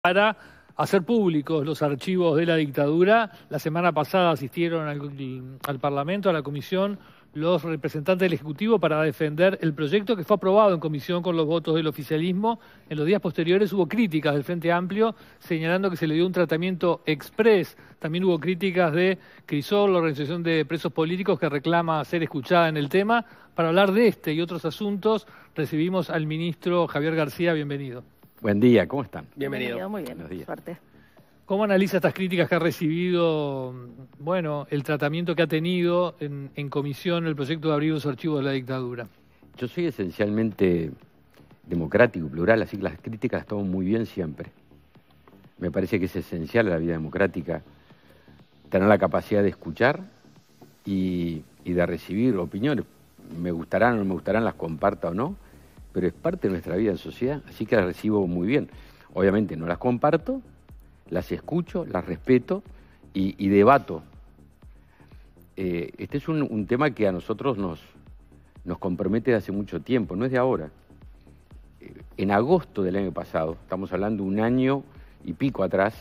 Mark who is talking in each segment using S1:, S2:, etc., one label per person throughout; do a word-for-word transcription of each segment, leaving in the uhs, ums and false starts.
S1: para hacer públicos los archivos de la dictadura. La semana pasada asistieron al, al Parlamento, a la Comisión, los representantes del Ejecutivo para defender el proyecto que fue aprobado en comisión con los votos del oficialismo. En los días posteriores hubo críticas del Frente Amplio señalando que se le dio un tratamiento exprés. También hubo críticas de Crisol, la organización de presos políticos, que reclama ser escuchada en el tema. Para hablar de este y otros asuntos recibimos al ministro Javier García. Bienvenido.
S2: Buen día, ¿cómo están?
S3: Bienvenido. Bienvenido, muy bien, buenos días. Suerte.
S1: ¿Cómo analiza estas críticas que ha recibido, bueno, el tratamiento que ha tenido en, en comisión el proyecto de abrir los archivos de la dictadura?
S2: Yo soy esencialmente democrático, plural, así que las críticas las tomo muy bien siempre. Me parece que es esencial a la vida democrática tener la capacidad de escuchar y, y de recibir opiniones. Me gustarán o no me gustarán, las comparta o no, pero es parte de nuestra vida en sociedad, así que las recibo muy bien. Obviamente no las comparto, las escucho, las respeto y, y debato. Eh, este es un, un tema que a nosotros nos, nos compromete de hace mucho tiempo, no es de ahora. Eh, en agosto del año pasado, estamos hablando un año y pico atrás,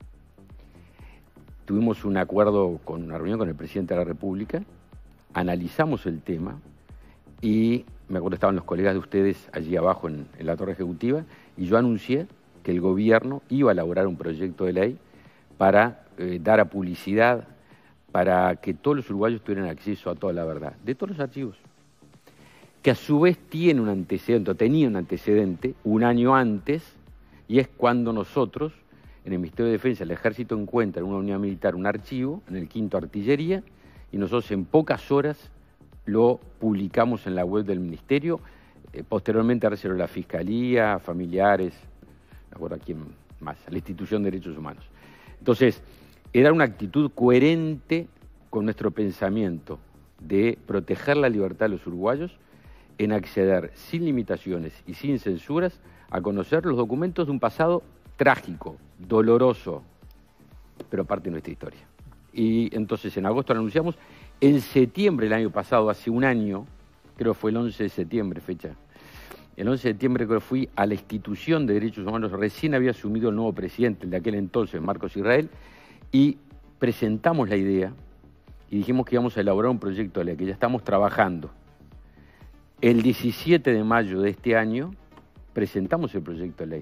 S2: tuvimos un acuerdo con una reunión con el presidente de la República, analizamos el tema y me acuerdo que estaban los colegas de ustedes allí abajo en, en la torre ejecutiva, y yo anuncié que el gobierno iba a elaborar un proyecto de ley para eh, dar a publicidad, para que todos los uruguayos tuvieran acceso a toda la verdad, de todos los archivos, que a su vez tiene un antecedente, o tenía un antecedente, un año antes, y es cuando nosotros, en el Ministerio de Defensa, el Ejército encuentra en una unidad militar un archivo, en el quinto Artillería, y nosotros en pocas horas lo publicamos en la web del Ministerio, eh, posteriormente recibieron la Fiscalía, familiares, no acuerdo a quién más, a la Institución de Derechos Humanos. Entonces, era una actitud coherente con nuestro pensamiento de proteger la libertad de los uruguayos en acceder sin limitaciones y sin censuras a conocer los documentos de un pasado trágico, doloroso, pero parte de nuestra historia. Y entonces en agosto lo anunciamos. En septiembre del año pasado, hace un año, creo que fue el once de septiembre, fecha, el once de septiembre creo que fui a la Institución de Derechos Humanos, recién había asumido el nuevo presidente, el de aquel entonces, Marcos Israel, y presentamos la idea y dijimos que íbamos a elaborar un proyecto de ley, que ya estamos trabajando. El diecisiete de mayo de este año presentamos el proyecto de ley.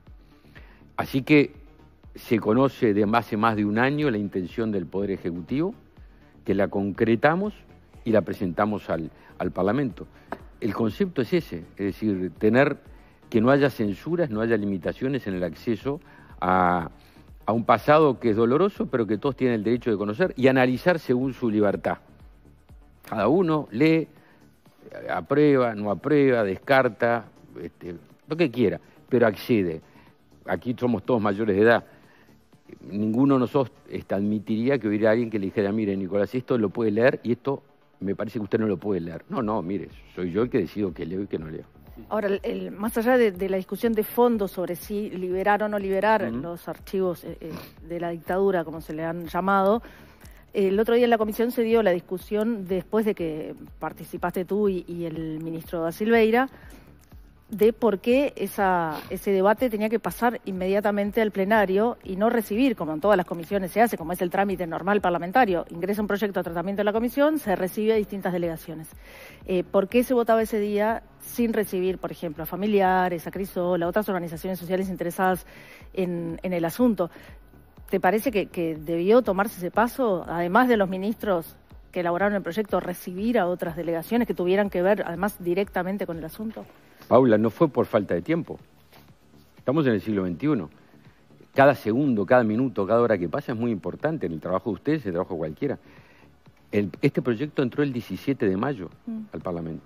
S2: Así que se conoce de hace más de un año la intención del Poder Ejecutivo, que la concretamos y la presentamos al, al Parlamento. El concepto es ese, es decir, tener que no haya censuras, no haya limitaciones en el acceso a, a un pasado que es doloroso, pero que todos tienen el derecho de conocer y analizar según su libertad. Cada uno lee, aprueba, no aprueba, descarta, este, lo que quiera, pero accede. Aquí somos todos mayores de edad. Ninguno de nosotros este, admitiría que hubiera alguien que le dijera, mire, Nicolás, esto lo puede leer y esto me parece que usted no lo puede leer. No, no, mire, soy yo el que decido que leo y que no leo.
S3: Ahora, el, el, más allá de, de la discusión de fondo sobre si liberar o no liberar uh-huh. los archivos eh, de la dictadura, como se le han llamado, el otro día en la comisión se dio la discusión después de que participaste tú y, y el ministro da Silveira, de por qué esa, ese debate tenía que pasar inmediatamente al plenario y no recibir, como en todas las comisiones se hace, como es el trámite normal parlamentario. Ingresa un proyecto a tratamiento de la comisión, se recibe a distintas delegaciones. Eh, ¿Por qué se votaba ese día sin recibir, por ejemplo, a familiares, a Crisol, a otras organizaciones sociales interesadas en, en el asunto? ¿Te parece que, que debió tomarse ese paso, además de los ministros que elaboraron el proyecto, recibir a otras delegaciones que tuvieran que ver, además, directamente con el asunto?
S2: Paula, no fue por falta de tiempo. Estamos en el siglo veintiuno. Cada segundo, cada minuto, cada hora que pasa es muy importante en el trabajo de ustedes, en el trabajo de cualquiera. El, este proyecto entró el diecisiete de mayo mm. al Parlamento.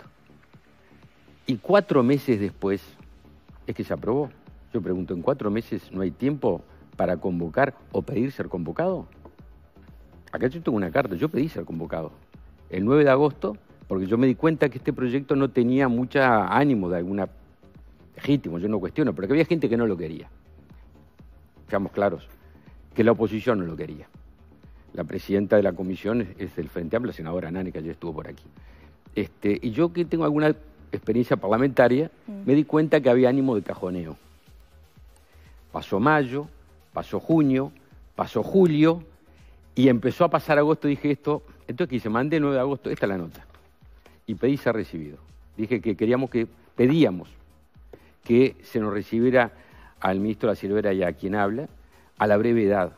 S2: Y cuatro meses después es que se aprobó. Yo pregunto, ¿en cuatro meses no hay tiempo para convocar o pedir ser convocado? Acá yo tengo una carta, yo pedí ser convocado. El nueve de agosto... porque yo me di cuenta que este proyecto no tenía mucho ánimo de alguna legítimo, yo no cuestiono, pero que había gente que no lo quería. Seamos claros, que la oposición no lo quería. La presidenta de la comisión es, es del Frente Amplio, la senadora Nani, que ayer estuvo por aquí. Este, y yo que tengo alguna experiencia parlamentaria, mm. me di cuenta que había ánimo de cajoneo. Pasó mayo, pasó junio, pasó julio, y empezó a pasar agosto. Dije esto, entonces quise, mandé el nueve de agosto, esta es la nota, y pedí ser recibido. Dije que queríamos que, pedíamos que se nos recibiera al ministro de la Silvera y a quien habla, a la brevedad.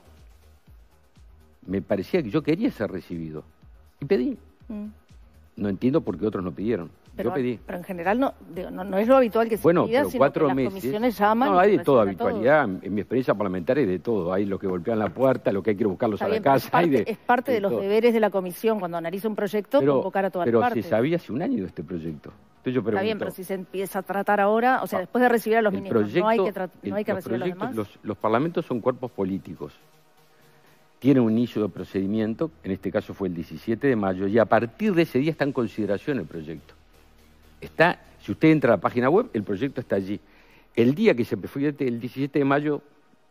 S2: Me parecía que yo quería ser recibido, y pedí. Mm. No entiendo por qué otros no pidieron.
S3: Pero,
S2: yo pedí.
S3: pero en general no, digo, no, no es lo habitual que se
S2: bueno,
S3: pida,
S2: pero
S3: sino
S2: cuatro
S3: que
S2: meses,
S3: las comisiones llaman.
S2: No, hay de toda habitualidad. Todo. En mi experiencia parlamentaria hay de todo. Hay los que golpean la puerta, los que hay que ir a buscarlos a la casa.
S3: Es parte,
S2: hay de,
S3: es parte de, de los
S2: todo.
S3: deberes de la comisión cuando analiza un proyecto,
S2: pero,
S3: convocar a todas
S2: pero
S3: las partes.
S2: Pero se sabía hace un año de este proyecto. Entonces yo pregunto,
S3: está bien, pero si se empieza a tratar ahora, o sea, después de recibir a los ministros,
S2: proyecto,
S3: no hay que, no hay que
S2: el,
S3: recibir a los demás.
S2: Los, los parlamentos son cuerpos políticos. Tiene un inicio de procedimiento, en este caso fue el diecisiete de mayo, y a partir de ese día está en consideración el proyecto. Está, si usted entra a la página web, el proyecto está allí. El día que se fue el diecisiete de mayo,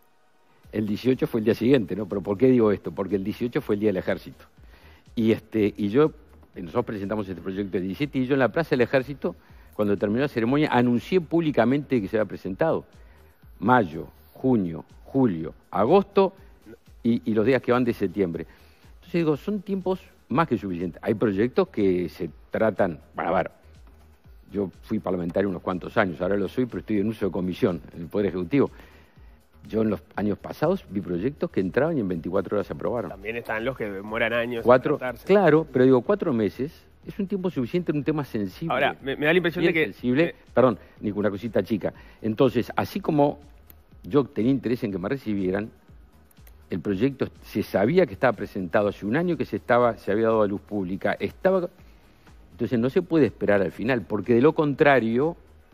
S2: el dieciocho fue el día siguiente, ¿no? Pero ¿por qué digo esto? Porque el dieciocho fue el Día del Ejército. Y, este, y yo, nosotros presentamos este proyecto el diecisiete, y yo en la Plaza del Ejército, cuando terminó la ceremonia, anuncié públicamente que se había presentado. Mayo, junio, julio, agosto y, y los días que van de septiembre. Entonces digo, son tiempos más que suficientes. Hay proyectos que se tratan, para ver, yo fui parlamentario unos cuantos años, ahora lo soy, pero estoy en uso de comisión en el Poder Ejecutivo. Yo en los años pasados vi proyectos que entraban y en veinticuatro horas se aprobaron.
S4: También están los que demoran años
S2: cuatro,
S4: en tratarse.
S2: Claro, pero digo, cuatro meses es un tiempo suficiente en un tema sensible.
S4: Ahora, me, me da la impresión de que...
S2: sensible,
S4: me...
S2: perdón, ni una cosita chica. Entonces, así como yo tenía interés en que me recibieran, el proyecto se sabía que estaba presentado hace un año, que se, estaba, se había dado a luz pública, estaba... Entonces no se puede esperar al final, porque de lo contrario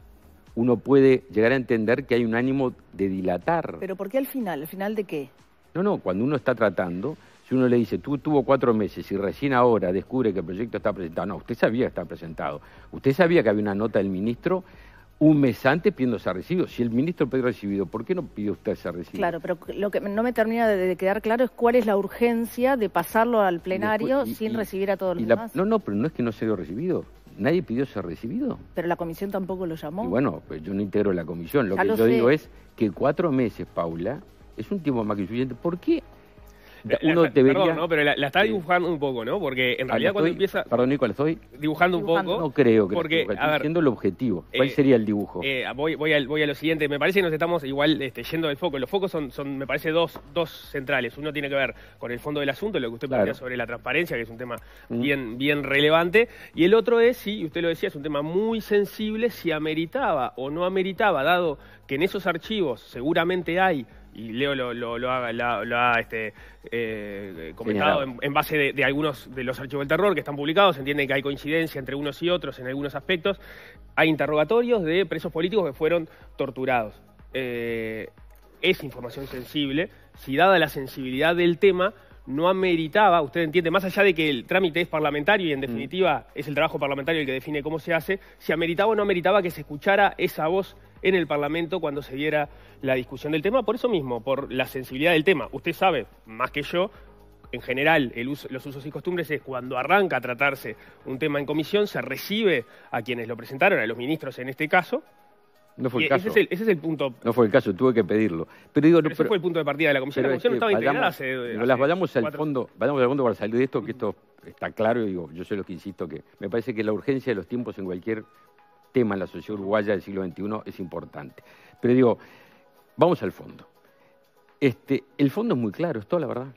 S2: uno puede llegar a entender que hay un ánimo de dilatar.
S3: ¿Pero por qué al final? ¿Al final de qué?
S2: No, no, cuando uno está tratando, si uno le dice, tú tuvo cuatro meses y recién ahora descubre que el proyecto está presentado, no, usted sabía que está presentado. Usted sabía que había una nota del ministro un mes antes pidiendo ser recibido. Si el ministro pidió recibido, ¿por qué no pidió usted ser recibido?
S3: Claro, pero lo que no me termina de, de quedar claro es cuál es la urgencia de pasarlo al plenario y después, y, sin y, recibir a todos los
S2: la,
S3: demás.
S2: No, no, pero no es que no se dio recibido. Nadie pidió ser recibido.
S3: Pero la comisión tampoco lo llamó.
S2: Y bueno, pues yo no integro la comisión. Lo
S3: ya
S2: que
S3: lo
S2: yo
S3: sé.
S2: digo es que cuatro meses, Paula, es un tiempo más que suficiente. ¿Por qué?
S4: Uno la, debería... Perdón, ¿no? Pero la, la está dibujando un poco, ¿no? Porque en realidad cuando
S2: estoy,
S4: empieza...
S2: Perdón, Nico, ¿la estoy
S4: dibujando, dibujando un poco.
S2: No creo que
S4: porque,
S2: estoy
S4: a ver,
S2: diciendo el objetivo. ¿Cuál
S4: eh,
S2: sería el dibujo?
S4: Eh, voy, voy, a, voy a lo siguiente. Me parece que nos estamos igual este, yendo del foco. Los focos son, son me parece, dos, dos centrales. Uno tiene que ver con el fondo del asunto, lo que usted plantea claro. sobre la transparencia, que es un tema mm. bien, bien relevante. Y el otro es, sí, usted lo decía, es un tema muy sensible, si ameritaba o no ameritaba, dado que en esos archivos seguramente hay, y Leo lo, lo, lo ha, lo, lo ha este, eh, comentado en, en base de, de algunos de los archivos del terror que están publicados, se entiende que hay coincidencia entre unos y otros en algunos aspectos, hay interrogatorios de presos políticos que fueron torturados. Eh, es información sensible, si dada la sensibilidad del tema, no ameritaba, usted entiende, más allá de que el trámite es parlamentario y en definitiva mm. es el trabajo parlamentario el que define cómo se hace, si ameritaba o no ameritaba que se escuchara esa voz en el Parlamento cuando se diera la discusión del tema, por eso mismo, por la sensibilidad del tema. Usted sabe, más que yo, en general el uso, los usos y costumbres es cuando arranca a tratarse un tema en comisión, se recibe a quienes lo presentaron, a los ministros en este caso.
S2: No fue el
S4: y
S2: caso.
S4: Ese es el, ese es el punto.
S2: No fue el caso, tuve que pedirlo. Pero digo,
S4: pero
S2: no,
S4: ese
S2: pero,
S4: fue el punto de partida de la comisión. La comisión no estaba
S2: vayamos,
S4: integrada hace,
S2: no
S4: hace
S2: las vayamos al
S4: cuatro...
S2: fondo, vayamos al fondo para salir de esto, que esto está claro y digo, yo soy lo que insisto, que me parece que la urgencia de los tiempos en cualquier tema en la sociedad uruguaya del siglo veintiuno es importante. Pero digo, vamos al fondo. Este, el fondo es muy claro, es toda la verdad.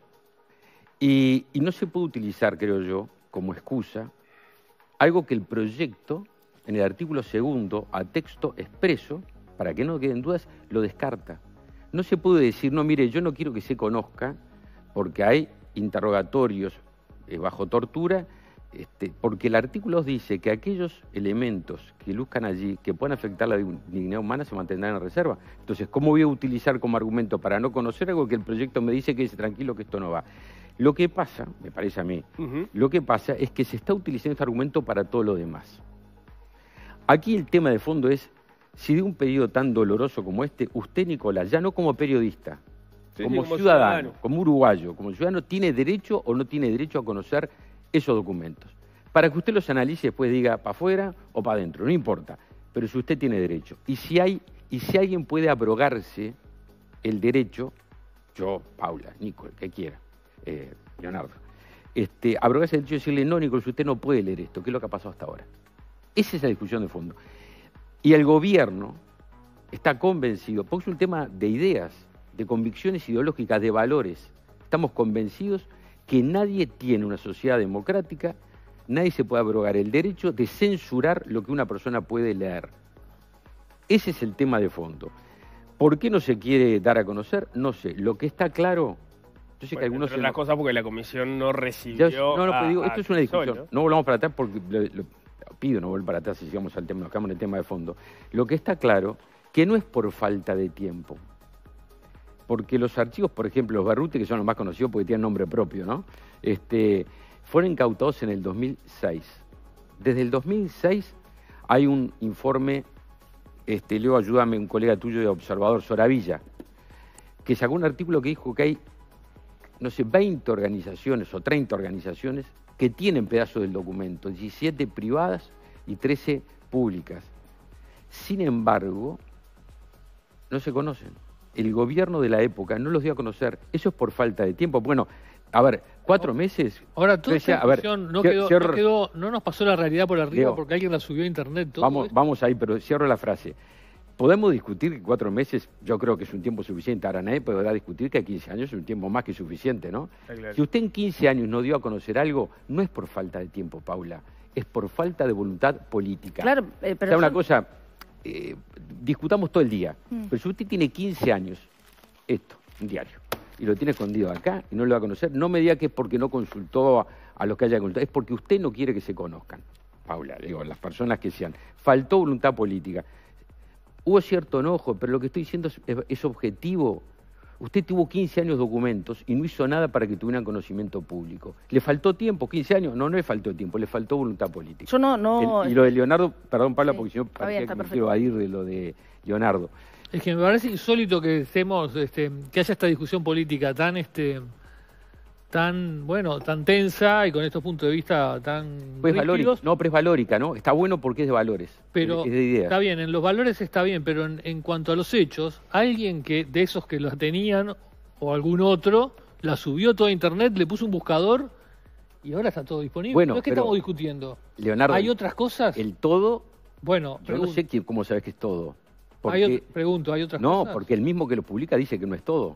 S2: Y, y no se puede utilizar, creo yo, como excusa, algo que el proyecto, en el artículo segundo, a texto expreso, para que no queden dudas, lo descarta. No se puede decir, no, mire, yo no quiero que se conozca, porque hay interrogatorios eh, bajo tortura, este, porque el artículo dice que aquellos elementos que luzcan allí, que puedan afectar la dignidad humana, se mantendrán en reserva. Entonces, ¿cómo voy a utilizar como argumento para no conocer algo que el proyecto me dice que es tranquilo, que esto no va? Lo que pasa, me parece a mí, uh-huh. lo que pasa es que se está utilizando este argumento para todo lo demás. Aquí el tema de fondo es, si de un periodo tan doloroso como este, usted, Nicolás, ya no como periodista, sí, como, sí, como ciudadano, ciudadano, como uruguayo, como ciudadano, ¿tiene derecho o no tiene derecho a conocer esos documentos? Para que usted los analice y después diga para afuera o para adentro, no importa, pero si usted tiene derecho. Y si, hay, y si alguien puede abrogarse el derecho, yo, Paula, Nico, el que quiera, eh, Leonardo, este, abrogarse el derecho de decirle, no, Nicolás, usted no puede leer esto, ¿qué es lo que ha pasado hasta ahora? Esa es la discusión de fondo. Y el gobierno está convencido, porque es un tema de ideas, de convicciones ideológicas, de valores. Estamos convencidos que nadie tiene una sociedad democrática, nadie se puede abrogar el derecho de censurar lo que una persona puede leer. Ese es el tema de fondo. ¿Por qué no se quiere dar a conocer? No sé. Lo que está claro... Yo sé
S4: bueno,
S2: que algunos...
S4: Entre otras cosas porque la comisión no recibió...
S2: Ya, no, no, pero digo, esto es una discusión.
S4: Sol, ¿no?
S2: No volvamos para atrás porque... Lo, lo, pido no volver para atrás si sigamos al tema, nos quedamos en el tema de fondo. Lo que está claro, que no es por falta de tiempo. Porque los archivos, por ejemplo, los Barruti, que son los más conocidos porque tienen nombre propio, ¿no? Este, fueron incautados en el dos mil seis. Desde el dos mil seis hay un informe, este, Leo, ayúdame, un colega tuyo de Observador, Soravilla, que sacó un artículo que dijo que hay, no sé, veinte organizaciones o treinta organizaciones que tienen pedazos del documento, diecisiete privadas y trece públicas. Sin embargo, no se conocen. El gobierno de la época no los dio a conocer. Eso es por falta de tiempo. Bueno, a ver, cuatro meses...
S1: Ahora, toda
S2: decía,
S1: esta
S2: a ver,
S1: discusión no,
S2: cierro,
S1: quedó, no, quedó, no nos pasó la realidad por arriba
S2: Leo,
S1: porque alguien la subió a internet. Todo
S2: vamos,
S1: esto.
S2: vamos ahí, pero cierro la frase. Podemos discutir que cuatro meses, yo creo que es un tiempo suficiente. Ahora nadie podrá discutir que quince años es un tiempo más que suficiente, ¿no? Claro. Si usted en quince años no dio a conocer algo, no es por falta de tiempo, Paula, es por falta de voluntad política.
S3: Claro, eh, pero...
S2: O sea, una cosa, eh, discutamos todo el día, mm. pero si usted tiene quince años, esto, un diario, y lo tiene escondido acá y no lo va a conocer, no me diga que es porque no consultó a, a los que haya consultado, es porque usted no quiere que se conozcan, Paula, digo, las personas que sean. Faltó voluntad política. Hubo cierto enojo, pero lo que estoy diciendo es, es, es objetivo. Usted tuvo quince años documentos y no hizo nada para que tuvieran conocimiento público. ¿Le faltó tiempo? ¿quince años? No, no le faltó tiempo, le faltó voluntad política.
S3: Yo no... no
S2: El, y lo de Leonardo, perdón, Paula, sí, porque si no
S3: parecía
S2: que me quiero ir de lo de Leonardo.
S1: Es que me parece insólito que estemos, este, que haya esta discusión política tan, este, tan, bueno, tan tensa y con estos puntos de vista tan
S2: pues
S1: rígidos.
S2: No, pero es valórica, ¿no? Está bueno porque es de valores,
S1: pero
S2: es de ideas.
S1: Está bien, en los valores está bien, pero en, en cuanto a los hechos, alguien que de esos que los tenían o algún otro la subió toda a internet, le puso un buscador y ahora está todo disponible.
S2: Bueno,
S1: no es que
S2: pero,
S1: estamos discutiendo.
S2: Leonardo,
S1: ¿hay otras cosas?
S2: El todo,
S1: bueno,
S2: yo no sé que, cómo sabes que es todo.
S1: Porque, hay otro, pregunto, ¿hay otras
S2: no,
S1: cosas? No,
S2: porque el mismo que lo publica dice que no es todo.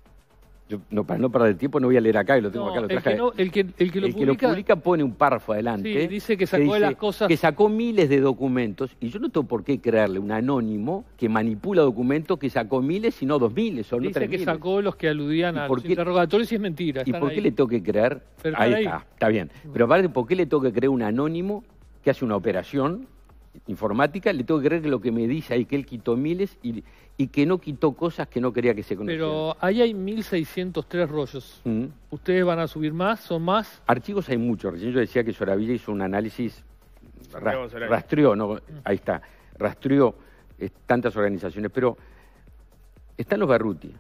S2: Yo, no, para no perder tiempo, no voy a leer acá y lo tengo
S1: no,
S2: acá. Lo
S1: el, que no, el, que, el, que lo,
S2: el
S1: publica,
S2: que lo publica pone un párrafo adelante.
S1: Sí, dice que sacó
S2: que dice
S1: las cosas.
S2: Que sacó miles de documentos y yo no tengo por qué creerle un anónimo que manipula documentos que sacó miles, sino dos miles o no
S1: dice
S2: tres
S1: que
S2: miles.
S1: Sacó los que aludían a los interrogatorios y es mentira.
S2: ¿Y por qué
S1: ahí.
S2: le tengo que creer?
S1: Pero
S2: ahí,
S1: ahí
S2: está, está bien. Pero aparte, ¿por qué le tengo que creer un anónimo que hace una operación informática? Le tengo que creer que lo que me dice ahí que él quitó miles y, y que no quitó cosas que no quería que se conocieran.
S1: Pero ahí hay mil seiscientos tres rollos. Mm. ¿Ustedes van a subir más? ¿Son más?
S2: Archivos hay muchos. Recién yo decía que Soravilla hizo un análisis, ra rastreó, no, mm. ahí está, rastreó eh, tantas organizaciones, pero están los Barruti,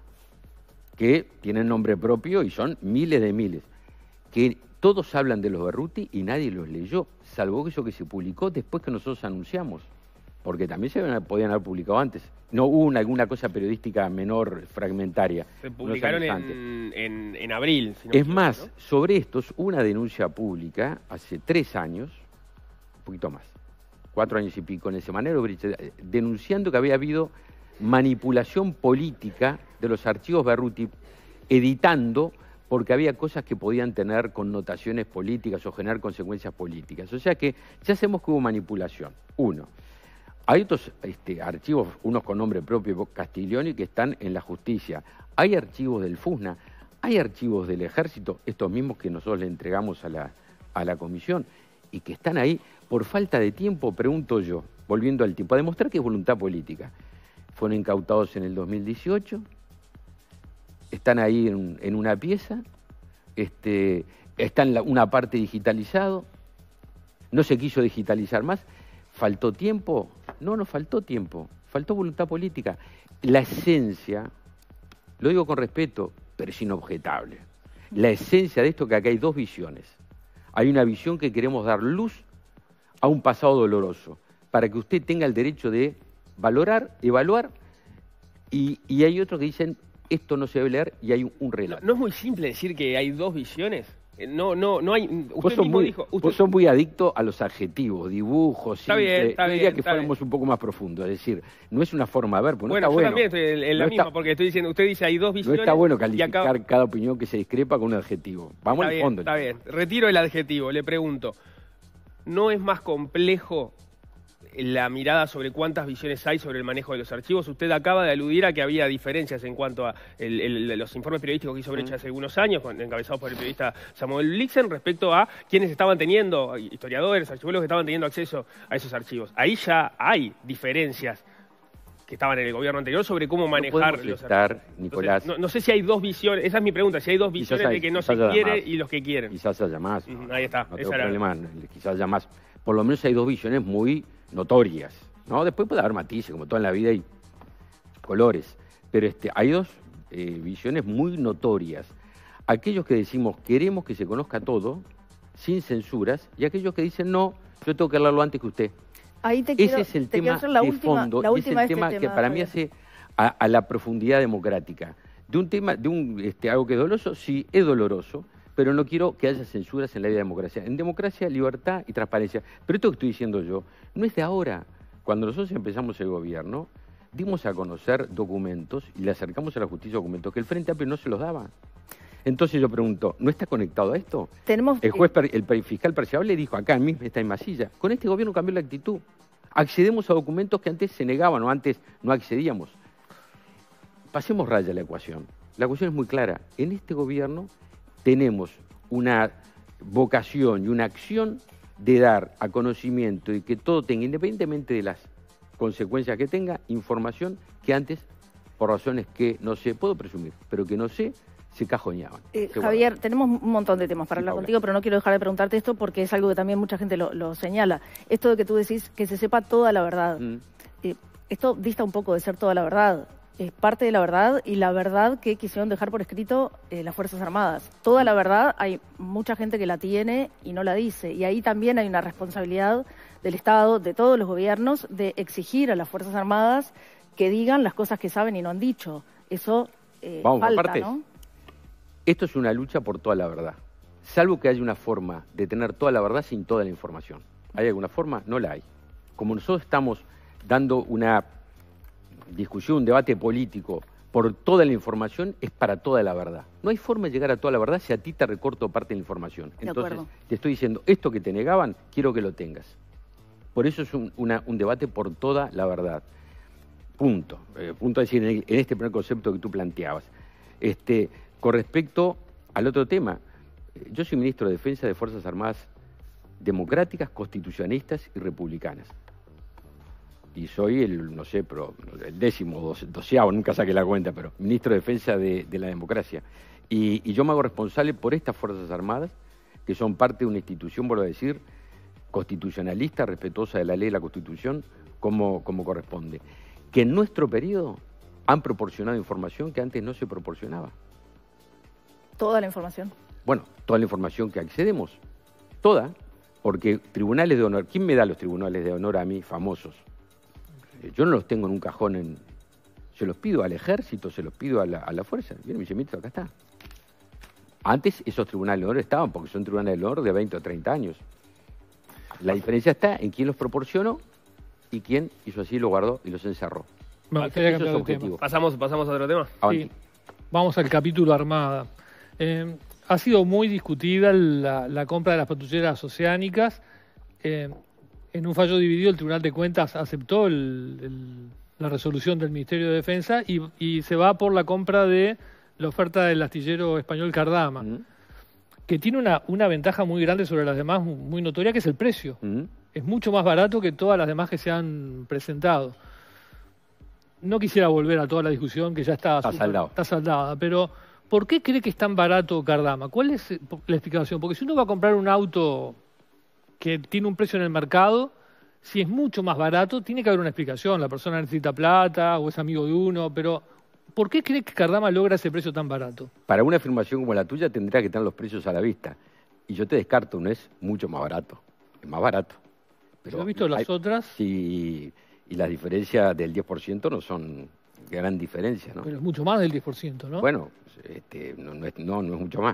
S2: que tienen nombre propio y son miles de miles, que todos hablan de los Barruti y nadie los leyó, salvo eso que se publicó después que nosotros anunciamos, porque también se podían haber publicado antes. No hubo una, alguna cosa periodística menor, fragmentaria.
S4: Se publicaron en, en, en abril. Si no
S2: es más, ¿no? Sobre estos, una denuncia pública hace tres años, un poquito más, cuatro años y pico, en el Semanero Brich, denunciando que había habido manipulación política de los archivos Barruti, editando porque había cosas que podían tener connotaciones políticas o generar consecuencias políticas. O sea que ya sabemos que hubo manipulación. Uno. Hay otros este, archivos, unos con nombre propio, Castiglioni, que están en la justicia. Hay archivos del FUSNA, hay archivos del Ejército, estos mismos que nosotros le entregamos a la, a la comisión, y que están ahí por falta de tiempo, pregunto yo, volviendo al tiempo, a demostrar que es voluntad política. Fueron incautados en el dos mil dieciocho, están ahí en, en una pieza, este, está en la, una parte digitalizado, no se quiso digitalizar más. ¿Faltó tiempo? No, no faltó tiempo, faltó voluntad política. La esencia, lo digo con respeto, pero es inobjetable. La esencia de esto es que acá hay dos visiones. Hay una visión que queremos dar luz a un pasado doloroso, para que usted tenga el derecho de valorar, evaluar, y, y hay otros que dicen, esto no se debe leer y hay un, un relato.
S4: No, no es muy simple decir que hay dos visiones. No, no, no hay. Usted
S2: vos sos
S4: mismo
S2: muy,
S4: dijo. Usted...
S2: Vos sos muy adicto a los adjetivos, dibujos,
S4: está bien, está
S2: Yo
S4: bien,
S2: diría que
S4: está
S2: fuéramos
S4: bien.
S2: un poco más profundos. Es decir, no es una forma de ver, porque
S4: bueno,
S2: no está
S4: yo
S2: bueno.
S4: también estoy en, en la
S2: no
S4: misma,
S2: está,
S4: porque estoy diciendo, usted dice hay dos
S2: no
S4: visiones.
S2: está bueno calificar
S4: acá...
S2: cada opinión que se discrepa con un adjetivo. Vamos
S4: está
S2: al
S4: bien,
S2: fondo.
S4: Está bien, retiro el adjetivo, le pregunto. ¿No es más complejo la mirada sobre cuántas visiones hay sobre el manejo de los archivos? Usted acaba de aludir a que había diferencias en cuanto a el, el, los informes periodísticos que hizo Brecha hace algunos años, encabezados por el periodista Samuel Blixen, respecto a quienes estaban teniendo, historiadores, archivólogos que estaban teniendo acceso a esos archivos. Ahí ya hay diferencias que estaban en el gobierno anterior sobre cómo manejar
S2: no
S4: los
S2: estar,
S4: archivos.
S2: Nicolás.
S4: Entonces, no, no sé si hay dos visiones, esa es mi pregunta, si hay dos visiones
S2: hay,
S4: de que no se quiere más. Y los que quieren.
S2: Quizás haya más.
S4: Uh, ahí está.
S2: No tengo
S4: esa
S2: problema, era... quizás haya más. Por lo menos hay dos visiones muy notorias, ¿no? Después puede haber matices, como todo en la vida hay colores, pero este, hay dos eh, visiones muy notorias. Aquellos que decimos queremos que se conozca todo, sin censuras, y aquellos que dicen no, yo tengo que hablarlo antes que usted.
S3: Ahí te
S2: Ese
S3: quiero,
S2: es el
S3: te
S2: tema
S3: hacer la
S2: de
S3: última,
S2: fondo,
S3: la
S2: y
S3: última
S2: es el tema
S3: este
S2: que
S3: tema,
S2: para mí hace a, a la profundidad democrática. De un tema, de un este, algo que es doloroso, sí, es doloroso, pero no quiero que haya censuras en la vida de democracia. En democracia, libertad y transparencia. Pero esto que estoy diciendo yo no es de ahora. Cuando nosotros empezamos el gobierno, dimos a conocer documentos y le acercamos a la justicia documentos que el Frente Amplio no se los daba. Entonces yo pregunto, ¿no está conectado a esto?
S3: Tenemos...
S2: El juez, el fiscal parcial le dijo acá en misma esta misma silla, con este gobierno cambió la actitud. Accedemos a documentos que antes se negaban o antes no accedíamos. Pasemos raya a la ecuación. La ecuación es muy clara. En este gobierno tenemos una vocación y una acción de dar a conocimiento y que todo tenga, independientemente de las consecuencias que tenga, información que antes, por razones que no sé, puedo presumir, pero que no sé, se cajoneaban.
S3: Eh, se Javier, guardaban. Tenemos un montón de temas para hablar
S2: sí,
S3: contigo, pero no quiero dejar de preguntarte esto porque es algo que también mucha gente lo, lo señala. Esto de que tú decís que se sepa toda la verdad. Mm. Eh, esto dista un poco de ser toda la verdad. Es parte de la verdad y la verdad que quisieron dejar por escrito eh, las Fuerzas Armadas. Toda la verdad, hay mucha gente que la tiene y no la dice. Y ahí también hay una responsabilidad del Estado, de todos los gobiernos, de exigir a las Fuerzas Armadas que digan las cosas que saben y no han dicho. Eso eh,
S2: Vamos,
S3: falta,
S2: aparte,
S3: ¿no?
S2: Esto es una lucha por toda la verdad. Salvo que haya una forma de tener toda la verdad sin toda la información. ¿Hay alguna forma? No la hay. Como nosotros estamos dando una discusión, un debate político por toda la información, es para toda la verdad. No hay forma de llegar a toda la verdad si a ti te recorto parte de la información. Entonces, te estoy diciendo, esto que te negaban, quiero que lo tengas. Por eso es un, una, un debate por toda la verdad. Punto. Eh, punto a decir, en, en este primer concepto que tú planteabas. Este, con respecto al otro tema, eh, yo soy ministro de Defensa de Fuerzas Armadas democráticas, constitucionalistas y republicanas. Y soy el, no sé, pero el décimo, doceavo, nunca saqué la cuenta, pero ministro de Defensa de, de la democracia. Y, y yo me hago responsable por estas Fuerzas Armadas, que son parte de una institución, vuelvo a decir, constitucionalista, respetuosa de la ley y la Constitución, como, como corresponde. Que en nuestro periodo han proporcionado información que antes no se proporcionaba.
S3: ¿Toda la información?
S2: Bueno, toda la información que accedemos, toda, porque tribunales de honor, ¿quién me da los tribunales de honor a mí, famosos? Yo no los tengo en un cajón, en, se los pido al ejército, se los pido a la, a la fuerza. Viene mi ministro, acá está. Antes esos tribunales de honor estaban, porque son tribunales de honor de veinte o treinta años. La diferencia está en quién los proporcionó y quién hizo así, lo guardó y los encerró.
S1: Me gustaría cambiar de tema.
S4: ¿Pasamos, ¿Pasamos a otro tema?
S1: Sí. Vamos al capítulo Armada. Eh, ha sido muy discutida la, la compra de las patrulleras oceánicas. Eh, En un fallo dividido, el Tribunal de Cuentas aceptó el, el, la resolución del Ministerio de Defensa y, y se va por la compra de la oferta del astillero español Cardama, mm. que tiene una, una ventaja muy grande sobre las demás, muy notoria, que es el precio. Mm. Es mucho más barato que todas las demás que se han presentado. No quisiera volver a toda la discusión que ya está,
S2: está,
S1: super,
S2: saldado.
S1: está saldada, pero ¿por qué cree que es tan barato Cardama? ¿Cuál es la explicación? Porque si uno va a comprar un auto que tiene un precio en el mercado, si es mucho más barato, tiene que haber una explicación. La persona necesita plata o es amigo de uno, pero ¿por qué cree que Cardama logra ese precio tan barato?
S2: Para una afirmación como la tuya tendría que tener los precios a la vista. Y yo te descarto, no es mucho más barato, es más barato. Pero
S1: ¿Has visto las
S2: hay,
S1: otras?
S2: Sí, y las diferencias del diez por ciento no son gran diferencia, ¿no?
S1: Pero es mucho más del diez por ciento, ¿no?
S2: Bueno, este, no, no, es, no, no es mucho más.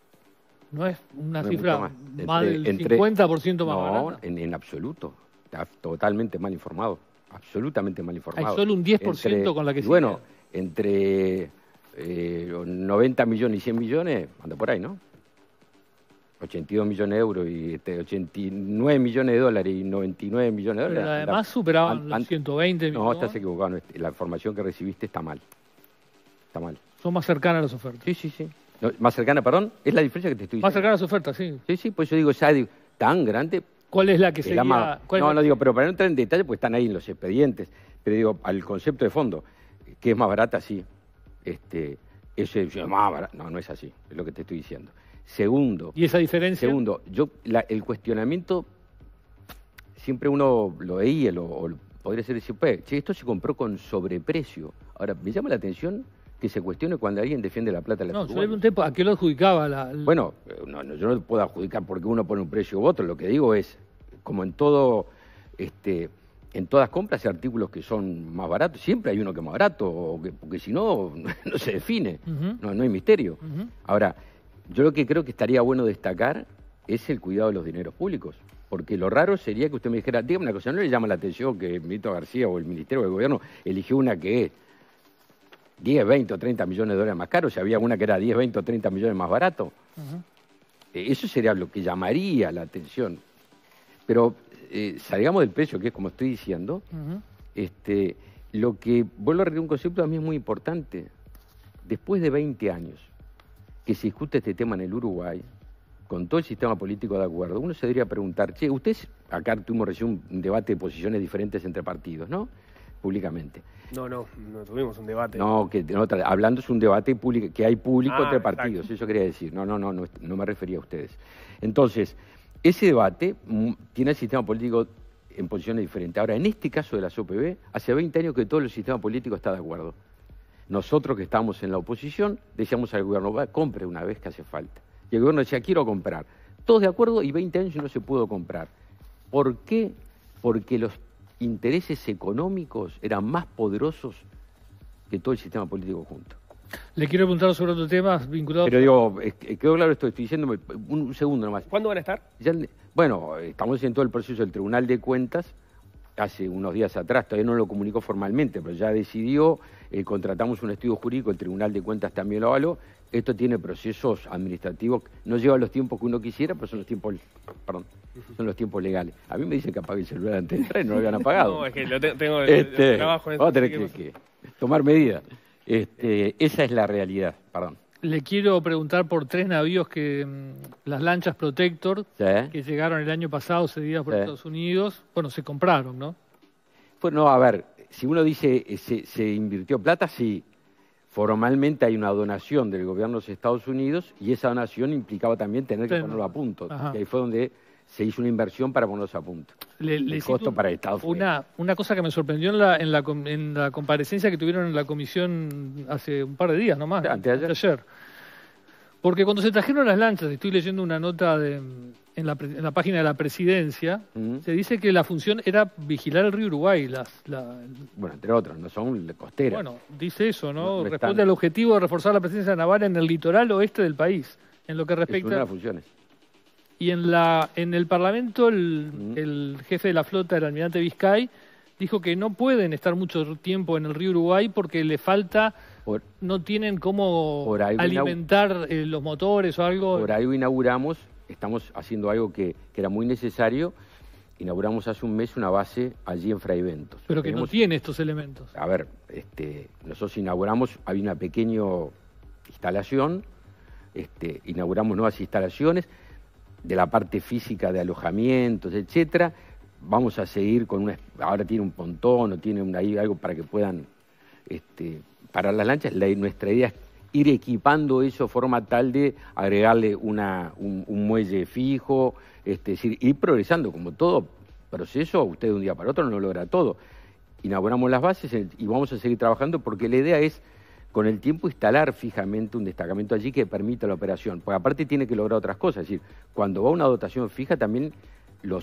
S1: No es una
S2: no
S1: cifra
S2: es más,
S1: más
S2: entre,
S1: del
S2: entre,
S1: cincuenta por ciento más
S2: no,
S1: barata.
S2: En, en absoluto. Está totalmente mal informado. Absolutamente mal informado.
S1: Hay solo un diez por ciento
S2: entre,
S1: con la que sigue.
S2: Bueno, entre eh, noventa millones y cien millones, anda por ahí, ¿no? ochenta y dos millones de euros y este, ochenta y nueve millones de dólares y noventa y nueve millones de dólares.
S1: Pero además superaban
S2: an,
S1: los
S2: an,
S1: ciento veinte millones.
S2: No, estás equivocado. La información que recibiste está mal. Está mal.
S1: Son más cercanas las ofertas.
S2: Sí, sí, sí. No, más cercana, perdón, es la diferencia que te estoy diciendo.
S1: Más cercanas las ofertas, sí.
S2: Sí, sí, pues yo digo, ya digo, tan grande.
S1: ¿Cuál es la que sería?
S2: Más, no,
S1: es
S2: no digo, pero para no entrar en detalle, pues están ahí en los expedientes. Pero digo, al concepto de fondo, que es más barata, sí. Este, eso es más barata. No, no es así, es lo que te estoy diciendo. Segundo.
S1: ¿Y esa diferencia?
S2: Segundo, yo, la, el cuestionamiento, siempre uno lo veía, lo, o podría ser decir, pues, che, esto se compró con sobreprecio. Ahora, me llama la atención que se cuestione cuando alguien defiende la plata de la
S1: No, yo le pregunté a qué lo adjudicaba la... El...
S2: Bueno, no, no, yo no puedo adjudicar porque uno pone un precio u otro. Lo que digo es, como en todo, este, en todas compras hay artículos que son más baratos. Siempre hay uno que es más barato, o que, porque si no, no se define. Uh-huh. no, no hay misterio. Uh-huh. Ahora, yo lo que creo que estaría bueno destacar es el cuidado de los dineros públicos. Porque lo raro sería que usted me dijera, dígame una cosa, ¿no le llama la atención que el ministro García o el Ministerio del Gobierno eligió una que es diez, veinte o treinta millones de dólares más caro, si había una que era diez, veinte o treinta millones más barato? Uh-huh. eh, eso sería lo que llamaría la atención. Pero eh, salgamos del precio, que es como estoy diciendo, uh-huh. este, lo que, vuelvo a repetir un concepto a mí es muy importante. Después de veinte años que se discute este tema en el Uruguay, con todo el sistema político de acuerdo, uno se debería preguntar, che, ustedes, acá tuvimos recién un debate de posiciones diferentes entre partidos, ¿no? Públicamente.
S4: No, no, no tuvimos un debate.
S2: No, que no, hablando es un debate público, que hay público
S4: ah,
S2: entre partidos,
S4: exacto.
S2: Eso quería decir. No, no, no, no, no me refería a ustedes. Entonces, ese debate tiene el sistema político en posiciones diferentes. Ahora, en este caso de la S O P B, hace veinte años que todo el sistema político está de acuerdo. Nosotros que estamos en la oposición, decíamos al gobierno, va, compre una vez que hace falta. Y el gobierno decía, quiero comprar. Todos de acuerdo y veinte años y no se pudo comprar. ¿Por qué? Porque los intereses económicos eran más poderosos que todo el sistema político junto.
S1: Le quiero preguntar sobre otro tema vinculado...
S2: Pero digo, quedó claro esto, estoy diciendo un, un segundo nomás.
S4: ¿Cuándo van a estar?
S2: Ya, bueno, estamos en todo el proceso del Tribunal de Cuentas, hace unos días atrás, todavía no lo comunicó formalmente, pero ya decidió, eh, contratamos un estudio jurídico, el Tribunal de Cuentas también lo avaló. Esto tiene procesos administrativos, no lleva los tiempos que uno quisiera, pero son los tiempos, perdón, son los tiempos legales. A mí me dicen que apague el celular antes de entrar y no lo habían apagado.
S4: No, es que lo te, tengo
S2: este,
S4: el trabajo en
S2: vamos a tener que, que tomar medidas. Este, esa es la realidad, perdón.
S1: Le quiero preguntar por tres navíos que, las lanchas Protector,
S2: ¿sí?
S1: Que llegaron el año pasado cedidas por ¿sí? Estados Unidos, bueno, se compraron, ¿no?
S2: Pues no, a ver, si uno dice se, se invirtió plata, sí. Formalmente hay una donación del gobierno de los Estados Unidos y esa donación implicaba también tener que sí, ponerlo a punto. Y ahí fue donde se hizo una inversión para ponerlos a punto.
S1: Le,
S2: el
S1: le
S2: costo para el Estado fue.
S1: Una, una cosa que me sorprendió en la, en, la, en la comparecencia que tuvieron en la comisión hace un par de días nomás,
S2: anteayer.
S1: Anteayer. Porque cuando se trajeron las lanchas, estoy leyendo una nota de, en, la, en la página de la presidencia, uh-huh. Se dice que la función era vigilar el río Uruguay. Las, la...
S2: Bueno, entre otros, no son costeras.
S1: Bueno, dice eso, ¿no?
S2: no, no
S1: Responde
S2: están...
S1: al objetivo de reforzar la presencia naval en el litoral oeste del país, en lo que respecta...
S2: Es una de las funciones.
S1: Y en, la, en el Parlamento, el, uh-huh. el jefe de la flota, el almirante Vizcay, dijo que no pueden estar mucho tiempo en el río Uruguay porque le falta... Por, no tienen cómo alimentar eh, los motores o algo.
S2: Por ahí inauguramos, estamos haciendo algo que, que era muy necesario, inauguramos hace un mes una base allí en Fray Bentos.
S1: Pero que Tenemos, no tiene estos elementos.
S2: A ver, este, nosotros inauguramos, había una pequeña instalación, este, inauguramos nuevas instalaciones de la parte física de alojamientos, etcétera. Vamos a seguir con una, ahora tiene un pontón o tiene una, ahí algo para que puedan... Este, para las lanchas, la, nuestra idea es ir equipando eso de forma tal de agregarle una, un, un muelle fijo, este, es decir, ir progresando, como todo proceso, usted de un día para otro no logra todo. Inauguramos las bases y vamos a seguir trabajando porque la idea es, con el tiempo, instalar fijamente un destacamento allí que permita la operación, porque aparte tiene que lograr otras cosas, es decir, cuando va una dotación fija también los,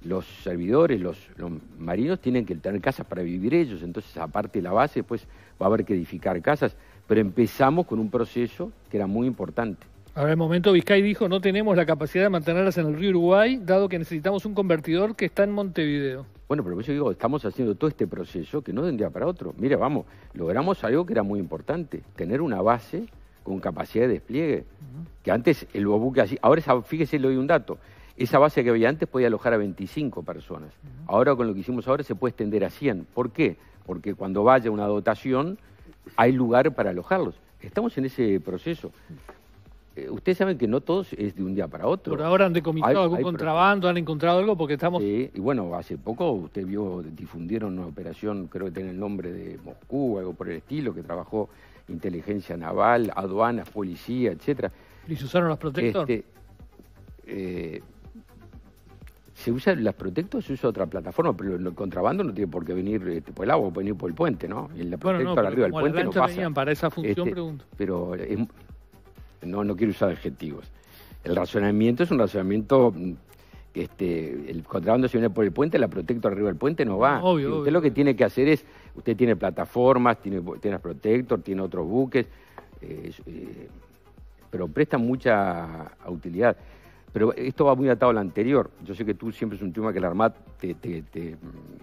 S2: los servidores, los, los marinos tienen que tener casas para vivir ellos, entonces aparte de la base, después va a haber que edificar casas, pero empezamos con un proceso que era muy importante.
S1: Ahora, el momento Vizcay dijo, no tenemos la capacidad de mantenerlas en el río Uruguay, dado que necesitamos un convertidor que está en Montevideo.
S2: Bueno, pero yo digo, estamos haciendo todo este proceso que no de un día para otro. Mira, vamos, logramos algo que era muy importante, tener una base con capacidad de despliegue, uh-huh. que antes el buque así, ahora esa, fíjese, le doy un dato, esa base que había antes podía alojar a veinticinco personas, uh-huh. ahora con lo que hicimos ahora se puede extender a cien. ¿Por qué? Porque cuando vaya una dotación hay lugar para alojarlos. Estamos en ese proceso. Eh, ustedes saben que no todos es de un día para otro.
S1: Por ahora han decomisado
S2: hay,
S1: algún
S2: hay
S1: contrabando, han encontrado algo porque estamos...
S2: Sí, y bueno, hace poco usted vio, difundieron una operación, creo que tiene el nombre de Moscú, algo por el estilo, que trabajó inteligencia naval, aduanas, policía, etcétera.
S1: ¿Y se usaron los protectores?
S2: Este, eh, se usa, las protectores se usa otra plataforma, pero el contrabando no tiene por qué venir este, por el agua, puede venir por el puente, ¿no? Y la
S1: bueno, no,
S2: arriba del puente no pasa.
S1: Para esa función,
S2: este,
S1: pregunto.
S2: Pero es, no, no quiero usar adjetivos. El razonamiento es un razonamiento, este, el contrabando si viene por el puente, la protector arriba del puente no va.
S1: Obvio,
S2: usted
S1: obvio.
S2: Lo que tiene que hacer es, usted tiene plataformas, tiene, tiene protector, tiene otros buques, eh, eh, pero presta mucha utilidad. Pero esto va muy atado al anterior. Yo sé que tú siempre es un tema que la Armada te, te, te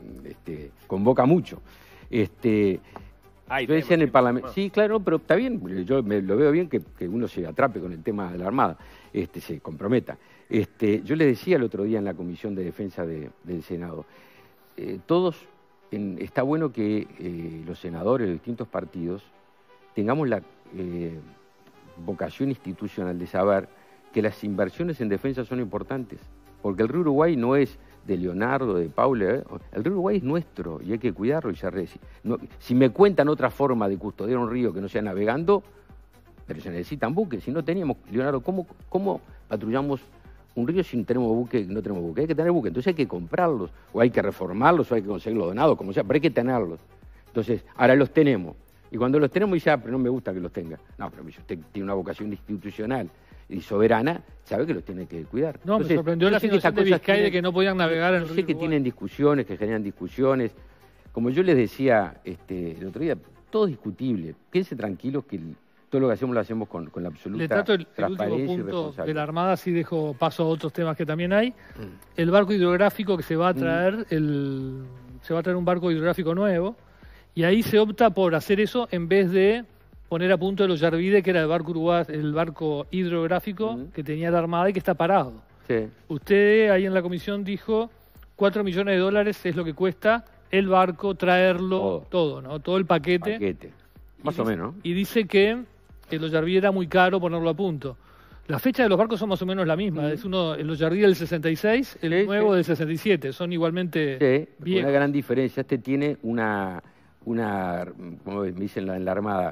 S2: este, convoca mucho. Este,
S4: Ay,
S2: yo decía en el Parlamento, sí, claro, pero está bien, yo me, lo veo bien que, que uno se atrape con el tema de la Armada, este, se comprometa. Este, yo le decía el otro día en la Comisión de Defensa de, del Senado, eh, todos, en, está bueno que eh, los senadores de distintos partidos tengamos la eh, vocación institucional de saber que las inversiones en defensa son importantes, porque el río Uruguay no es de Leonardo, de Paula, ¿eh? El río Uruguay es nuestro y hay que cuidarlo y se reci. No, si me cuentan otra forma de custodiar un río que no sea navegando, pero se necesitan buques. Si no teníamos, Leonardo, ¿cómo, cómo patrullamos un río si no tenemos buque? No tenemos buque, hay que tener buque, entonces hay que comprarlos, o hay que reformarlos, o hay que conseguirlos donados, como sea, pero hay que tenerlos. Entonces, ahora los tenemos. Y cuando los tenemos dice, ah, pero no me gusta que los tenga. No, pero si usted tiene una vocación institucional y soberana, sabe que los tiene que cuidar.
S1: No,
S2: Entonces,
S1: me sorprendió la afirmación de Vizcay
S2: tienen,
S1: de que no podían navegar en el
S2: río.
S1: Sé
S2: que
S1: Uruguay.
S2: Tienen discusiones, que generan discusiones. Como yo les decía este, el otro día, todo es discutible. Quédense tranquilos que el, todo lo que hacemos lo hacemos con, con la absoluta
S1: Le trato el, el
S2: transparencia
S1: último
S2: y
S1: punto
S2: responsabilidad.
S1: de la Armada, así dejo paso a otros temas que también hay. Mm. El barco hidrográfico que se va a traer, mm. el, se va a traer un barco hidrográfico nuevo, y ahí se opta por hacer eso en vez de poner a punto el Ollarvide, que era el barco Uruguay, el barco hidrográfico mm. que tenía la Armada y que está parado.
S2: Sí.
S1: Usted ahí en la comisión dijo cuatro millones de dólares es lo que cuesta el barco, traerlo, todo, todo ¿no? Todo el paquete.
S2: paquete. Más
S1: y
S2: o menos.
S1: Y dice que el Ollarvide era muy caro ponerlo a punto. La fecha de los barcos son más o menos la misma. Mm. Es uno, el Ollarvide del sesenta y seis, el sí, nuevo sí. del sesenta y siete. Son igualmente
S2: sí,
S1: viejos.
S2: Una gran diferencia. Este tiene una, una como me dicen en la Armada,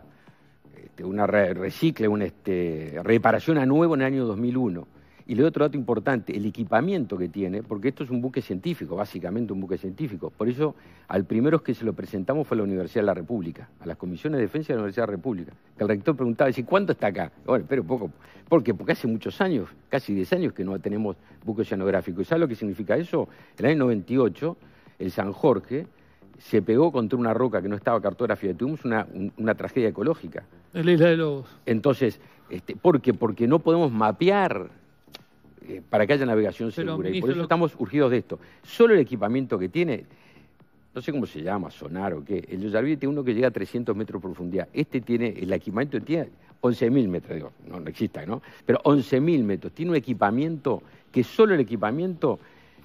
S2: una re recicle, una este, reparación a nuevo en el año dos mil uno. Y le doy otro dato importante, el equipamiento que tiene, porque esto es un buque científico, básicamente un buque científico. Por eso, al primero que se lo presentamos fue a la Universidad de la República, a las comisiones de defensa de la Universidad de la República. Que el rector preguntaba, ¿cuánto está acá? Bueno, espera un poco. ¿Por qué? Porque hace muchos años, casi diez años que no tenemos buque oceanográfico. ¿Y sabe lo que significa eso? En el año noventa y ocho, el San Jorge se pegó contra una roca que no estaba cartografiada. Tuvimos una, un, una tragedia ecológica.
S1: En la Isla de Lobos.
S2: Entonces, este, ¿por qué? Porque no podemos mapear eh, para que haya navegación
S1: Pero,
S2: segura.
S1: ministro,
S2: y por eso
S1: lo...
S2: estamos urgidos de esto. Solo el equipamiento que tiene, no sé cómo se llama, sonar o qué, el Ollarvide tiene uno que llega a trescientos metros de profundidad. Este tiene, el equipamiento tiene once mil metros, digo, no, no exista, ¿no? Pero once mil metros. Tiene un equipamiento que solo el equipamiento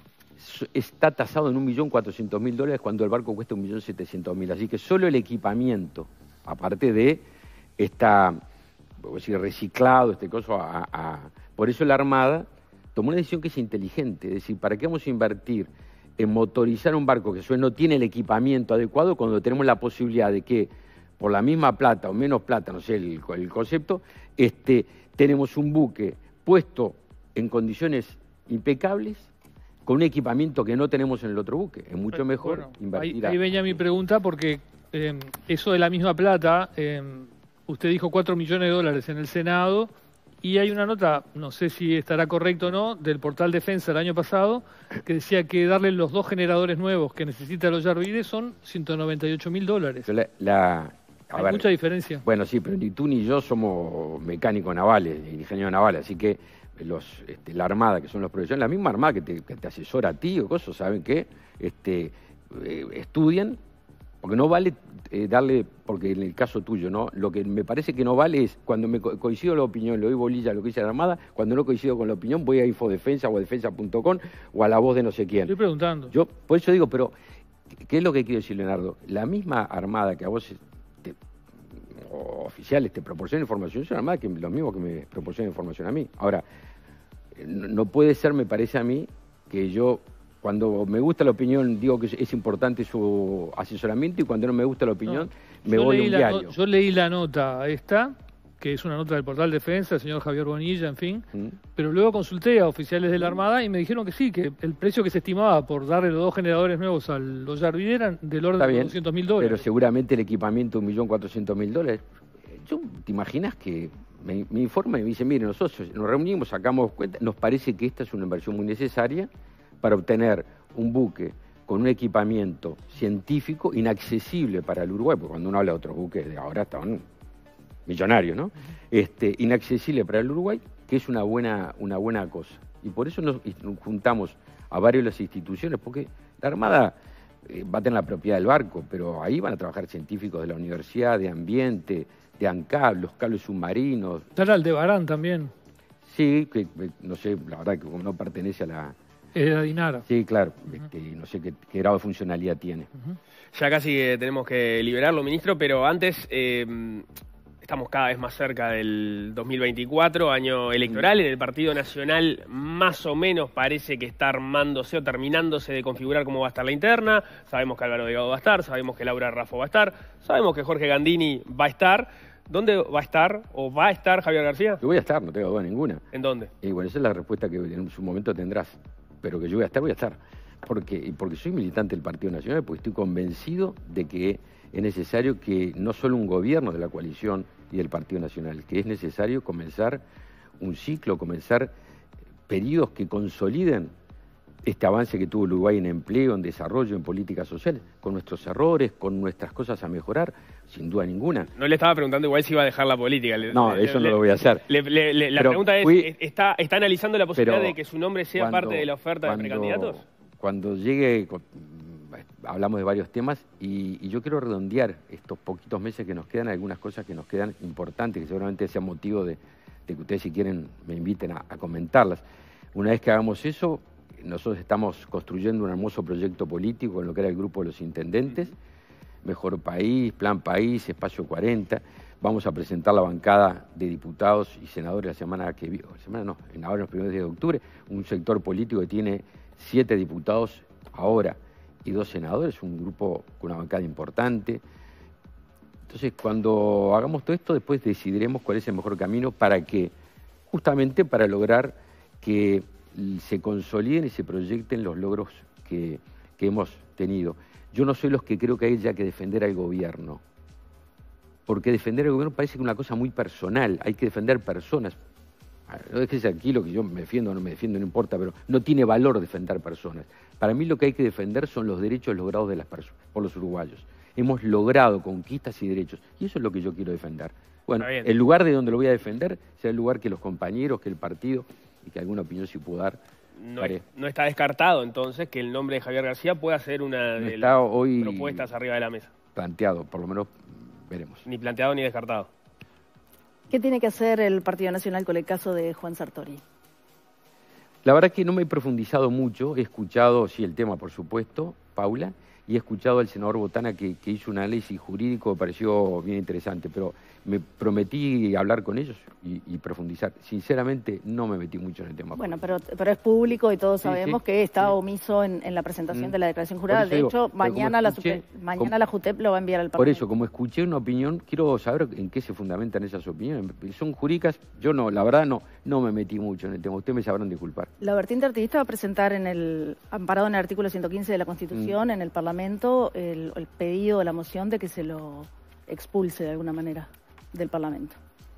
S2: está tasado en un millón cuatrocientos mil dólares cuando el barco cuesta un millón setecientos mil. Así que solo el equipamiento, aparte de esta, voy a decir, reciclado, este coso, a, a, por eso la Armada tomó una decisión que es inteligente, es decir, ¿para qué vamos a invertir en motorizar un barco que no tiene el equipamiento adecuado cuando tenemos la posibilidad de que por la misma plata o menos plata, no sé el, el concepto, este, tenemos un buque puesto en condiciones impecables con un equipamiento que no tenemos en el otro buque? Es mucho mejor bueno, invertir.
S1: Ahí, ahí venía mi pregunta porque eh, eso de la misma plata, eh, usted dijo cuatro millones de dólares en el Senado Y hay una nota, no sé si estará correcto o no, del portal Defensa el año pasado, que decía que darle los dos generadores nuevos que necesita el Ollarvide son ciento noventa y ocho mil dólares.
S2: La, la,
S1: hay ver, mucha diferencia.
S2: Bueno, sí, pero ni tú ni yo somos mecánicos navales, ingenieros navales, así que los, este, la Armada, que son los profesionales, la misma Armada que te, que te asesora a ti o cosas, saben que este, eh, estudian, porque no vale eh, darle, porque en el caso tuyo, ¿no? Lo que me parece que no vale es, cuando me co coincido la opinión, le doy bolilla a lo que dice la Armada, cuando no coincido con la opinión, voy a Infodefensa o a defensa punto com o a La Voz de no sé quién.
S1: Estoy preguntando.
S2: Yo, por eso digo, pero, ¿qué es lo que quiero decir, Leonardo? La misma Armada que a vos, te, o oficiales, te proporciona información, es una Armada que los mismos que me proporcionan información a mí. Ahora, no, no puede ser, me parece a mí, que yo... Cuando me gusta la opinión, digo que es importante su asesoramiento, y cuando no me gusta la opinión, no, me voy a un diario.
S1: No, yo leí la nota esta, que es una nota del portal Defensa, el señor Javier Bonilla, en fin, ¿Mm? pero luego consulté a oficiales de la Armada y me dijeron que sí, que el precio que se estimaba por darle los dos generadores nuevos al Ollarvide eran del orden de doscientos mil dólares.
S2: Pero seguramente el equipamiento un millón cuatrocientos mil dólares. Yo, ¿te imaginas que me, me informa y me dice, mire, nosotros nos reunimos, sacamos cuenta, nos parece que esta es una inversión muy necesaria para obtener un buque con un equipamiento científico inaccesible para el Uruguay, porque cuando uno habla de otros buques de ahora están millonarios, ¿no? Este, inaccesible para el Uruguay, que es una buena, una buena cosa. Y por eso nos juntamos a varias de las instituciones, porque la Armada eh, va a tener la propiedad del barco, pero ahí van a trabajar científicos de la Universidad, de Ambiente, de ANCAP, los cables submarinos.
S1: Estará el de Barán también.
S2: Sí, que no sé, la verdad que no pertenece a la...
S1: Es de Dinara.
S2: Sí, claro. Uh-huh. este, no sé qué, qué grado de funcionalidad tiene.
S4: Uh-huh. Ya casi eh, tenemos que liberarlo, ministro, pero antes eh, estamos cada vez más cerca del dos mil veinticuatro, año electoral. En el Partido Nacional más o menos parece que está armándose o terminándose de configurar cómo va a estar la interna. Sabemos que Álvaro Delgado va a estar, sabemos que Laura Raffo va a estar, sabemos que Jorge Gandini va a estar. ¿Dónde va a estar o va a estar Javier García?
S2: Yo voy a estar, no tengo duda ninguna.
S4: ¿En dónde?
S2: Y bueno, esa es la respuesta que en su momento tendrás. Pero que yo voy a estar, voy a estar. Porque, porque soy militante del Partido Nacional, porque estoy convencido de que es necesario que no solo un gobierno de la coalición y del Partido Nacional, que es necesario comenzar un ciclo, comenzar periodos que consoliden este avance que tuvo Uruguay en empleo, en desarrollo, en políticas sociales, con nuestros errores, con nuestras cosas a mejorar, sin duda ninguna.
S4: No le estaba preguntando igual si iba a dejar la política. Le,
S2: no,
S4: le,
S2: eso
S4: le,
S2: no lo voy a hacer.
S4: Le, le, la pero pregunta es, fui, ¿está, ¿está analizando la posibilidad de que su nombre sea
S2: cuando,
S4: parte de la oferta
S2: cuando,
S4: de precandidatos?
S2: Cuando llegue, hablamos de varios temas, y, y yo quiero redondear estos poquitos meses que nos quedan, algunas cosas que nos quedan importantes, que seguramente sea motivo de, de que ustedes, si quieren, me inviten a, a comentarlas. Una vez que hagamos eso, nosotros estamos construyendo un hermoso proyecto político en lo que era el grupo de los intendentes, Mejor País, Plan País, Espacio cuarenta. Vamos a presentar la bancada de diputados y senadores la semana que viene, semana no, en ahora los primeros días de octubre, un sector político que tiene siete diputados ahora y dos senadores, un grupo con una bancada importante. Entonces, cuando hagamos todo esto, después decidiremos cuál es el mejor camino para que, justamente para lograr que se consoliden y se proyecten los logros que, que hemos tenido. Yo no soy los que creo que hay ya que defender al gobierno, porque defender al gobierno parece que es una cosa muy personal, hay que defender personas. No dejes aquí lo que yo me defiendo o no me defiendo, no importa, pero no tiene valor defender personas. Para mí lo que hay que defender son los derechos logrados de las personas, por los uruguayos. Hemos logrado conquistas y derechos, y eso es lo que yo quiero defender. Bueno, el lugar de donde lo voy a defender será el lugar que los compañeros, que el partido y que alguna opinión sí puedo dar.
S4: No, es, no está descartado entonces que el nombre de Javier García pueda ser una
S2: no
S4: de
S2: las
S4: hoy propuestas arriba de la mesa.
S2: Planteado, por lo menos veremos.
S4: Ni planteado ni descartado.
S3: ¿Qué tiene que hacer el Partido Nacional con el caso de Juan Sartori?
S2: La verdad que no me he profundizado mucho, he escuchado, sí, el tema por supuesto, Paula, y he escuchado al senador Botana que, que hizo un análisis jurídico, me pareció bien interesante, pero me prometí hablar con ellos y, y profundizar. Sinceramente, no me metí mucho en el tema.
S3: Bueno, pero, pero es público y todos sabemos sí, sí, que está
S2: sí.
S3: omiso en, en la presentación mm. de la declaración jurada. De
S2: digo,
S3: hecho, mañana,
S2: escuché,
S3: la, mañana como, la JUTEP lo va a enviar al Parlamento.
S2: Por eso, como escuché una opinión, quiero saber en qué se fundamentan esas opiniones. Son jurídicas, yo no, la verdad no, no me metí mucho en el tema. Ustedes me sabrán disculpar.
S3: La vertiente artista va a presentar, en el amparado en el artículo ciento quince de la Constitución, mm. en el Parlamento, el, el pedido de la moción de que se lo expulse de alguna manera del Parlamento.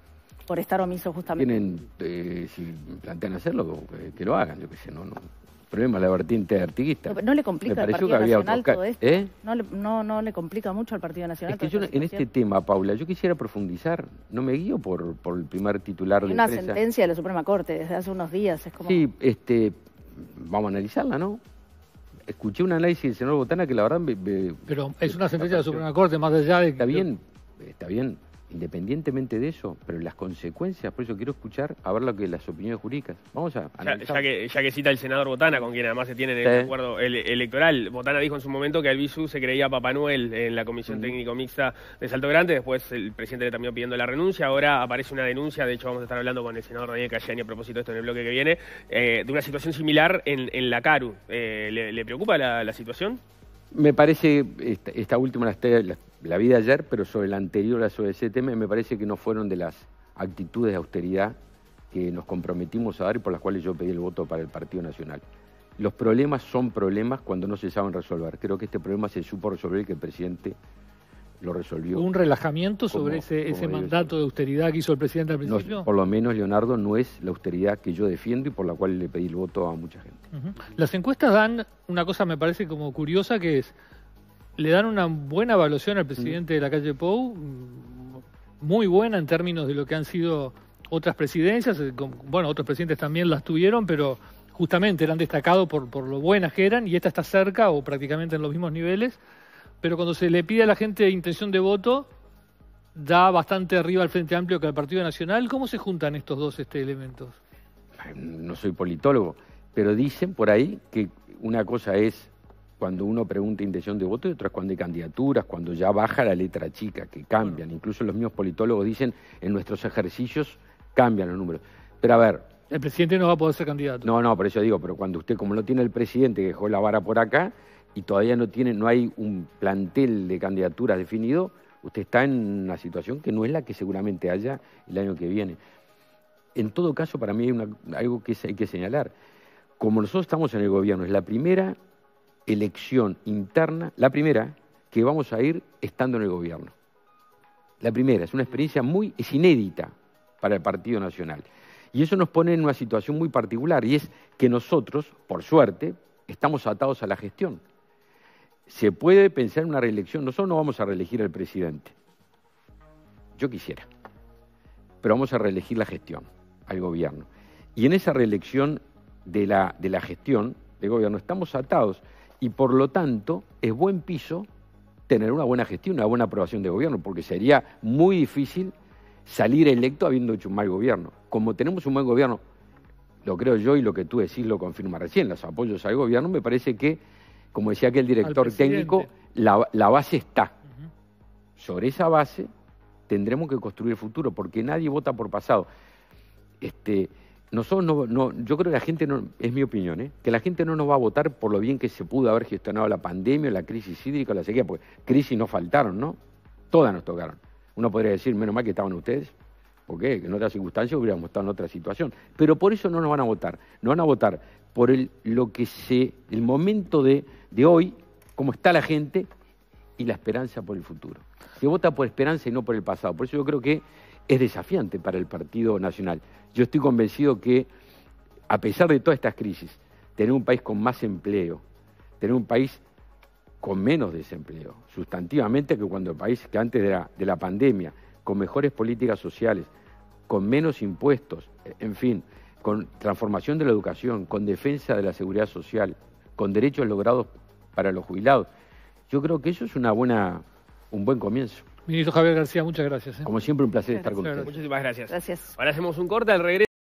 S3: por estar omiso justamente.
S2: Tienen, eh, si plantean hacerlo, que, que lo hagan, yo qué sé, no, no. El problema es la vertiente artiguista.
S3: No, no le complica al Partido Nacional todo esto.
S2: ¿Eh?
S3: No, le, no, no le complica mucho al Partido Nacional.
S2: Es que yo en este tema, Paula, yo quisiera profundizar. No me guío por, por el primer titular de
S3: una
S2: prensa.
S3: sentencia de la Suprema Corte desde hace unos días. Es como...
S2: Sí, este, vamos a analizarla, ¿no? Escuché un análisis del senador Botana que la verdad me, me,
S1: Pero es una sentencia de la Suprema Corte, más allá de que...
S2: Está bien, está bien, independientemente de eso, pero las consecuencias, por eso quiero escuchar a ver lo que las opiniones jurídicas. Vamos a analizar.
S4: Ya, ya, que, ya que cita el senador Botana, con quien además se tiene el sí. acuerdo el, electoral, Botana dijo en su momento que Albizu se creía Papá Noel en la Comisión uh-huh. Técnico Mixta de Salto Grande, después el presidente le terminó pidiendo la renuncia, ahora aparece una denuncia, de hecho vamos a estar hablando con el senador Daniel Cayani a propósito de esto en el bloque que viene, eh, de una situación similar en, en la CARU. Eh, ¿le, ¿Le preocupa la, la situación?
S2: Me parece, esta, esta última, la, la, la vi de ayer, pero sobre la anterior, sobre ese tema, me parece que no fueron de las actitudes de austeridad que nos comprometimos a dar y por las cuales yo pedí el voto para el Partido Nacional. Los problemas son problemas cuando no se saben resolver. Creo que este problema se supo resolver y que el presidente lo resolvió.
S1: ¿Un relajamiento sobre como, ese, como ese mandato de austeridad que hizo el presidente al principio?
S2: No, por lo menos, Leonardo, no es la austeridad que yo defiendo y por la cual le pedí el voto a mucha gente.
S1: Uh-huh. Las encuestas dan una cosa, me parece como curiosa, que es, le dan una buena evaluación al presidente uh-huh. de la calle Pou, muy buena en términos de lo que han sido otras presidencias, bueno, otros presidentes también las tuvieron, pero justamente eran destacados por, por lo buenas que eran, y esta está cerca o prácticamente en los mismos niveles. Pero cuando se le pide a la gente intención de voto, da bastante arriba al Frente Amplio que al Partido Nacional. ¿Cómo se juntan estos dos este, elementos?
S2: No soy politólogo, pero dicen por ahí que una cosa es cuando uno pregunta intención de voto y otra es cuando hay candidaturas, cuando ya baja la letra chica, que cambian. Bueno. Incluso los mismos politólogos dicen en nuestros ejercicios cambian los números. Pero a ver...
S1: El presidente no va a poder ser candidato.
S2: No, no, por eso digo, pero cuando usted, como no tiene el presidente que dejó la vara por acá, y todavía no tiene, no hay un plantel de candidaturas definido, usted está en una situación que no es la que seguramente haya el año que viene. En todo caso, para mí hay una, algo que hay que señalar. Como nosotros estamos en el gobierno, es la primera elección interna, la primera que vamos a ir estando en el gobierno. La primera, es una experiencia muy, es inédita para el Partido Nacional. Y eso nos pone en una situación muy particular, y es que nosotros, por suerte, estamos atados a la gestión. Se puede pensar en una reelección. Nosotros no vamos a reelegir al presidente. Yo quisiera. Pero vamos a reelegir la gestión, al gobierno. Y en esa reelección de la, de la gestión del gobierno estamos atados. Y por lo tanto, es buen piso tener una buena gestión, una buena aprobación de gobierno, porque sería muy difícil salir electo habiendo hecho un mal gobierno. Como tenemos un buen gobierno, lo creo yo y lo que tú decís lo confirma recién, los apoyos al gobierno, me parece que, como decía aquel director técnico, la, la base está. Uh-huh. Sobre esa base tendremos que construir el futuro, porque nadie vota por pasado. Este, nosotros no, no, yo creo que la gente, no, es mi opinión, ¿eh? que la gente no nos va a votar por lo bien que se pudo haber gestionado la pandemia, la crisis hídrica, la sequía, porque crisis no faltaron, ¿no? Todas nos tocaron. Uno podría decir, menos mal que estaban ustedes, porque en otras circunstancias hubiéramos estado en otra situación. Pero por eso no nos van a votar. Nos van a votar por el, lo que se, el momento de, de hoy, cómo está la gente y la esperanza por el futuro. Se vota por esperanza y no por el pasado. Por eso yo creo que es desafiante para el Partido Nacional. Yo estoy convencido que, a pesar de todas estas crisis, tener un país con más empleo, tener un país con menos desempleo, sustantivamente, que cuando el país, que antes de la, de la pandemia, con mejores políticas sociales, con menos impuestos, en fin, con transformación de la educación, con defensa de la seguridad social, con derechos logrados para los jubilados. Yo creo que eso es una buena, un buen comienzo.
S1: Ministro Javier García, muchas gracias. ¿eh?
S2: Como siempre, un placer estar con ustedes.
S4: Muchísimas gracias.
S3: Gracias.
S4: Ahora hacemos un corte al regreso.